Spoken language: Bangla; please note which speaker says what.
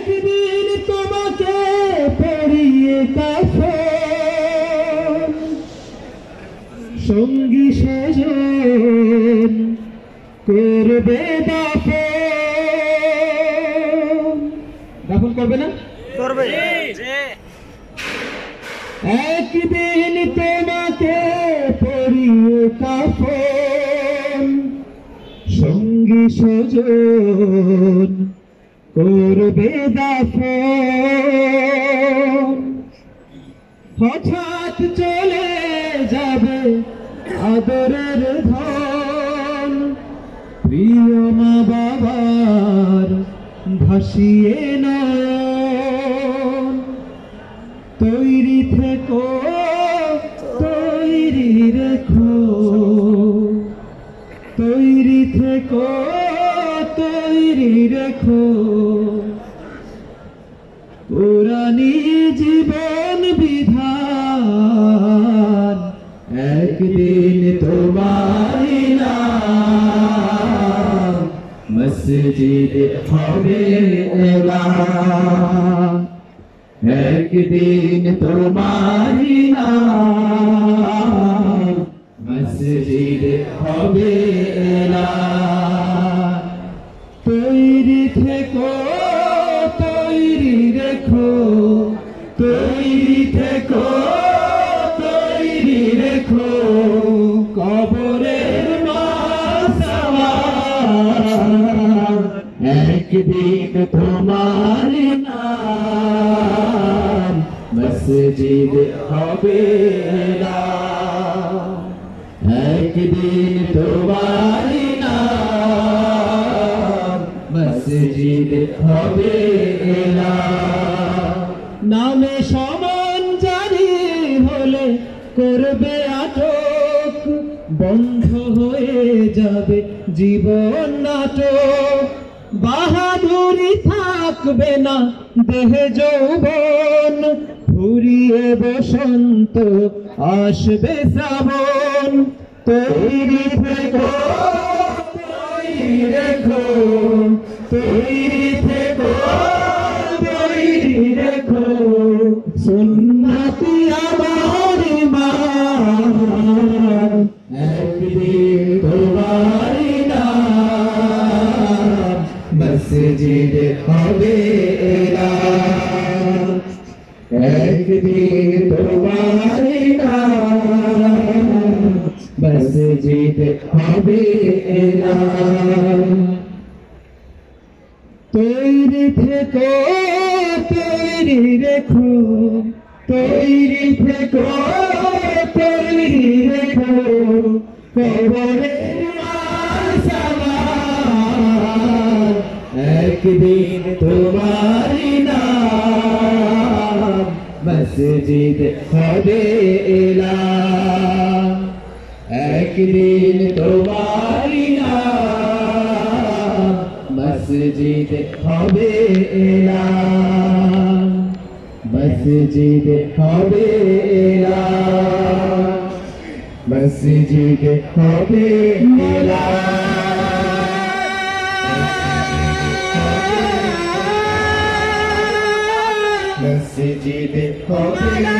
Speaker 1: একদিন তোমাকে পরিয়ে কাফন, সঙ্গী স্বজন করবে দাফন। দাফন করবে না?
Speaker 2: করবে।
Speaker 1: একদিন তোমাকে পরিয়ে কাফন, সঙ্গী স্বজন করবে দাফন। হঠাৎ চলে যাবে আদরের ধন, প্রিয় মা বাবার ভাসিয়ে নয়ন। তৈরি থেকো তৈরি রেখো, তৈরি থেকো তৈরি রেখো, পুরানি জীবন বিধান একদিন তোমারই নাম মসজিদ হবে এলান। একদিন তোমারই নাম মসজিদ হবে এলান। তৈরি থেকো তৈরি রেখো, তৈরি থেকো তৈরি রেখো, কবরের মাসাওয়ার একদিন তোমার নাম মসজিদ হবে এলান। একদিন তোমার নাম মসজিদ হবে এলান। নামে সমান জারি হলে করবে আটক, বন্ধ হয়ে যাবে জীবন নাটক। বাহাদুরি থাকবে না দেহে যৌবন, ফুরিয়ে বসন্ত আসবে শ্রাবণ। তৈরি থেকো তৈরি রেখো, তৈরি থেকো তৈরি রেখো, সুন্নতি আমার ইমান একদিন তোমার নাম মসজিদ হবে এলান। একদিন তোমার নাম মসজিদ হবে এলান। তৈরি থেকো তৈরি রেখো, তৈরি থেকো তৈরি রেখো, কবরের মাসাওয়ার একদিন তোমার নাম মসজিদ হবে এলান। একদিন তোমার নাম মসজিদ হবে এলান। মসজিদ হবে এলান। মসজিদ হবে এলান। মসজিদ হবে